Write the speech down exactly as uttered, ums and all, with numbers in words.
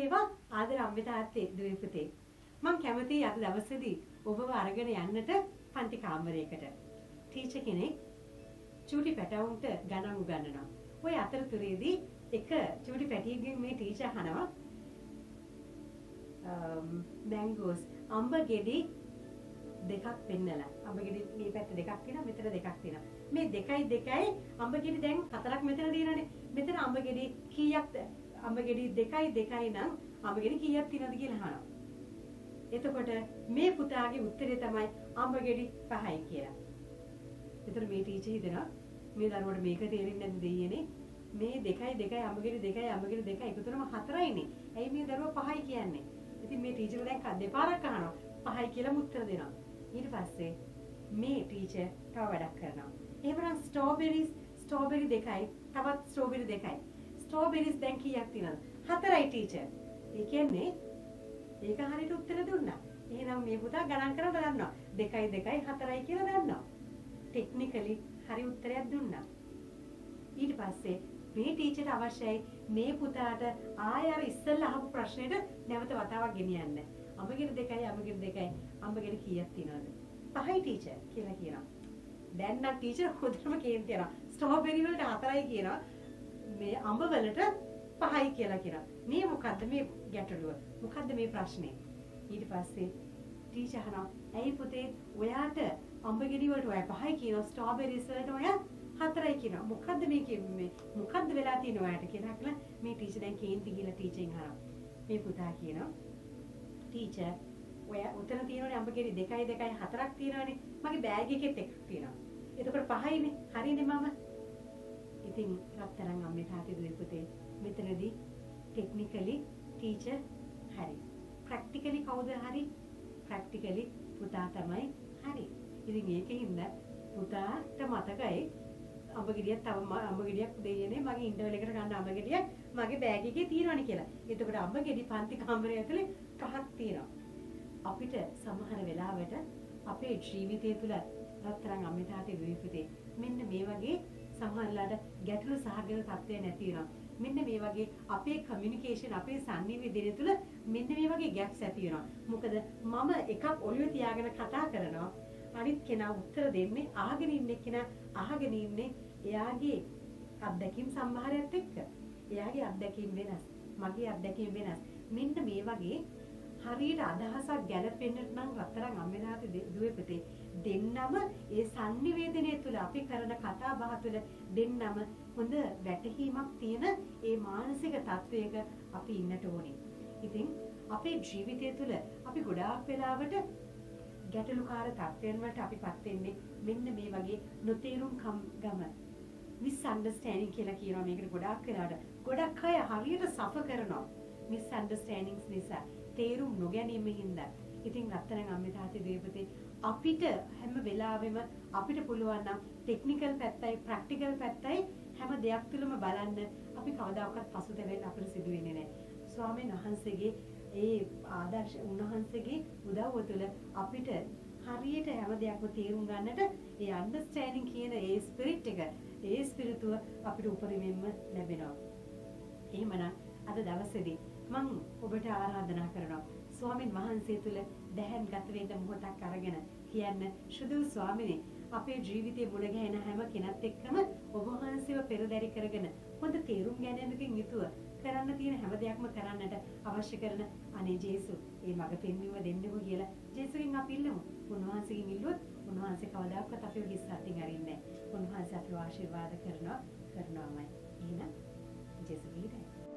වේවා ආදර අම්මේ තාත්තේ දුවේ පුතේ. මම කැමතියි අද දවසේදී ඔබව අරගෙන යන්නට පන්ති කාමරයකට. ටීචර් කෙනෙක් චූටි පැටවුන්ට ගණන් උගන්වනවා. ওই අතරතුරේදී එක චූටි පැටියෙක්ගෙන් මේ ටීචර් අහනවා මැංගෝස් අම්බ ගෙඩි දෙකක් පෙන්නලා. අම්බ ගෙඩි මේ පැත්ත දෙකක් තියෙනවා මෙතන දෙකක් තියෙනවා. මේ දෙකයි දෙකයි අම්බ ගෙඩි දැන් හතරක් මෙතන තියෙනනේ. මෙතන අම්බ ගෙඩි කීයක්ද? අම්බ ගෙඩි දෙකයි දෙකයි නම් අම්බ ගෙඩි කීයක් තියෙනවද කියලා අහනවා. එතකොට මේ පුතාගේ උත්තරේ තමයි අම්බ ගෙඩි පහයි කියලා. එතකොට මේ ටීචර් හිතනවා මේ දරුවට මේක තේරෙන්නේ නැද්ද දෙයියනේ? මේ දෙකයි දෙකයි අම්බ ගෙඩි දෙකයි අම්බ ගෙඩි දෙකයි එකතු වෙනම හතරයිනේ. ඇයි මේ දරුවා පහයි කියන්නේ? ඉතින් මේ ටීචර් දැන් දෙපාරක් අහනවා. පහයි කියලා උත්තර දෙනවා. ඊට පස්සේ මේ ටීචර් තව වැඩක් කරනවා. එහෙමනම් ස්ට්‍රෝබෙරිස් ස්ට්‍රෝබෙරි දෙකයි තවත් ස්ට්‍රෝබෙරි දෙකයි. ස්ට්‍රෝබෙරිස් දැන් කීයක් තියෙනවද? හතරයි ටීචර්. ඒ කියන්නේ ඒක හරියට උත්තර දුන්නා. එහෙනම් මේ පුතා ගණන් කරලා දන්නවා. දෙකයි දෙකයි හතරයි කියලා දන්නවා. ටෙක්නිකලි හරි උත්තරයක් දුන්නා. ඊට පස්සේ මේ ටීචර්ට අවශ්‍යයි මේ පුතාට ආය අර ඉස්සෙල්ලා අහපු ප්‍රශ්නෙට නැවත වතාවක් ගෙනියන්න. අඹගෙඩි දෙකයි අඹගෙඩි දෙකයි අඹගෙඩි කීයක් තියෙනවද? පහයි ටීචර් කියලා කියනවා. දැන් නම් ටීචර් හොඳටම කේන්ති යනවා. ස්ට්‍රෝබෙරි වලට හතරයි කියනවා. මේ අඹ වලට පහයි කියලා කියනවා. මේ මොකද්ද මේ ගැටලුව? මොකද්ද මේ ප්‍රශ්නේ? ඊට පස්සේ ටීචර් අහනවා ඇයි පුතේ ඔයාට අඹගෙඩි වලට ඔයා පහයි කියනවා ස්ට්‍රෝබෙරිස් වලට ඔයා හතරයි කියනවා. මොකද්ද මේ මේ මොකද්ද වෙලා තියෙන්නේ ඔයාට කියලා කියලා මේ ටීචර් දැන් කේන්ති කියලා ටීචර්ෙන් අහනවා. මේ පුතා කියනවා ටීචර් ඔයා උතන තියෙනවනේ අඹගෙඩි දෙකයි දෙකයි හතරක් තියෙනවනේ. මගේ බෑග් එකෙත් එකක් තියෙනවා. එතකොට පහයිනේ. හරිනේ මම. ඉතින් රත්තරන් අම්මේ තාත්තේ දුවේ පුතේ මෙතනදී ටෙක්නිකලි ටීචර් හරි. ප්‍රැක්ටිකලි කවුද හරි? ප්‍රැක්ටිකලි පුතා තමයි හරි. ඉතින් ඒකෙන්ද පුතාට මතකයි අඹගෙඩියක් තව අඹගෙඩියක් දෙයියනේ මගේ ඉන්ටර්වල් එකට ගන්න අඹගෙඩියක් මගේ බෑග් එකේ තියෙනවනේ කියලා. එතකොට අඹගෙඩි පන්ති කාමරය ඇතුලේ පහක් තියෙනවා. අපිට සමහර වෙලාවට අපේ ජීවිතය තුළ රත්තරන් අම්මේ තාත්තේ දුවේ පුතේ මෙන්න මේ වගේ සමහරලාට ගැටලු සහගත තත්ත්වයක් නැති වෙනවා. මෙන්න මේ වගේ අපේ කමියුනිකේෂන් අපේ සංනිවේදනය තුළ මෙන්න මේ වගේ ගැප්ස් ඇති වෙනවා. මොකද මම එකක් ඔළුවේ තියාගෙන කතා කරනවා අනිත් කෙනා උත්තර දෙන්නේ අහගෙන ඉන්න කෙනා අහගෙන ඉන්නේ එයාගේ අත්දැකීම් සම්භාරයත් එක්ක. එයාගේ අත්දැකීම් වෙනස්. මගේ අත්දැකීම් වෙනස්. මෙන්න මේ වගේ හරියට අදහසක් ගැලපෙන්නට නම් රත්තරන් අම්මේ තාත්තේ දුවේ පුතේ දෙන්නම ඒ සංනිවේදනය තුළ අපි කරන කතා බහ තුළ දෙන්නම හොඳ වැටහීමක් තියෙන ඒ මානසික තත්වයක අපි ඉන්නට ඕනේ. ඉතින් අපේ ජීවිතය තුළ අපි ගොඩාක් වෙලාවට ගැටලුකාර තත්ත්වයන් වලට අපිපත් වෙන්නේ මෙන්න මේ වගේ නොතේරුම් ගම misunderstanding කියලා කියනවා මේකට ගොඩාක් වෙලාවට. ගොඩක් අය හරියට සෆර් කරනවා misunderstandings නිසා. තේරුම් නොගැනීම හින්දා. ඉතින් රත්තරන් අම්මේ තාත්තේ දුවේ පුතේ අපිට හැම වෙලාවෙම අපිට පුළුවන් නම් ටෙක්නිකල් පැත්තයි ප්‍රැක්ටිකල් පැත්තයි හැම දෙයක් තුළම බලන්න අපි කවදාකවත් පසුතැවෙන්න අපිට සිදු වෙන්නේ නැහැ. ස්වාමීන් වහන්සේගේ ඒ ආදර්ශ උන්වහන්සේගේ උදව්ව තුළ අපිට හරියට හැම දෙයක්ම තේරුම් ගන්නට ඒ අන්ඩර්ස්ටෑන්ඩින් කියන ඒ ස්පිරිට් එක ඒ ස්පිරිතුව අපිට උපරිමයෙන්ම ලැබෙනවා. එහෙමනම් අද දවසේදී මම ඔබට ආරාධනා කරනවා ස්වාමින් වහන්සේ තුල දැහැන් ගත වෙන්න මොහොතක් අරගෙන කියන්න සුදු ස්වාමිනේ අපේ ජීවිතේ මුල ගැහෙන හැම කෙනත් එක්කම ඔබ වහන්සේව පෙරදරි කරගෙන හොඳ තේරුම් ගැනීමකින් යුතුව කරන්න තියෙන හැම දෙයක්ම කරන්නට අවශ්‍ය කරන අනේ ජේසු මේ මඟ පෙන්වීම දෙන්නකෝ කියලා ජේසුගෙන් අපි ඉල්ලමු. උන්වහන්සේගෙන් ඉල්ලුවොත් උන්වහන්සේ කවදාකවත් අපිව හිස් අතින් අරින්නේ නැහැ. උන්වහන්සේ අපිව ආශිර්වාද කරනවා කරනවාමයි. එහෙනම් ජේසු ගිහින්